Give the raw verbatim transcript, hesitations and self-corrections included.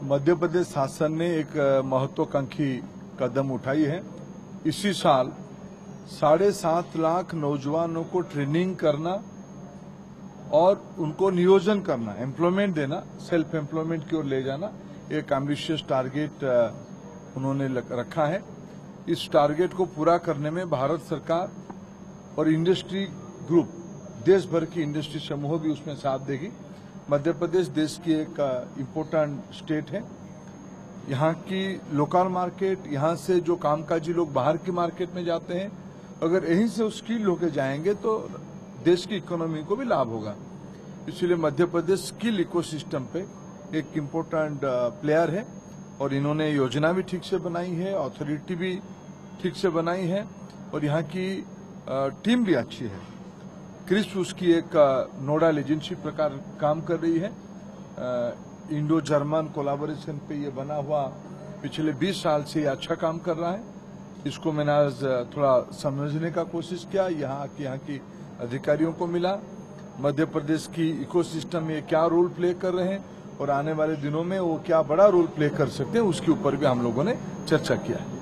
मध्य प्रदेश शासन ने एक महत्वाकांक्षी कदम उठाई है। इसी साल साढ़े सात लाख नौजवानों को ट्रेनिंग करना और उनको नियोजन करना, एम्प्लॉयमेंट देना, सेल्फ एम्प्लॉयमेंट की ओर ले जाना, एक एम्बिशियस टारगेट उन्होंने रखा है। इस टारगेट को पूरा करने में भारत सरकार और इंडस्ट्री ग्रुप, देश भर की इंडस्ट्री समूह भी उसमें साथ देगी। मध्य प्रदेश देश की एक इम्पोर्टेंट स्टेट है। यहाँ की लोकल मार्केट, यहाँ से जो कामकाजी लोग बाहर की मार्केट में जाते हैं, अगर यहीं से स्किल होके जाएंगे तो देश की इकोनॉमी को भी लाभ होगा। इसलिए मध्य प्रदेश स्किल इकोसिस्टम पे एक इम्पोर्टेंट प्लेयर है और इन्होंने योजना भी ठीक से बनाई है, अथॉरिटी भी ठीक से बनाई है और यहाँ की टीम भी अच्छी है। क्रिस्प उसकी एक नोडल एजेंसी प्रकार काम कर रही है। इंडो जर्मन कोलैबोरेशन पे ये बना हुआ पिछले बीस साल से ये अच्छा काम कर रहा है। इसको मैंने आज थोड़ा समझने का कोशिश किया, यहाँ की यहाँ की अधिकारियों को मिला, मध्य प्रदेश की इकोसिस्टम में क्या रोल प्ले कर रहे हैं और आने वाले दिनों में वो क्या बड़ा रोल प्ले कर सकते हैं, उसके ऊपर भी हम लोगों ने चर्चा किया है।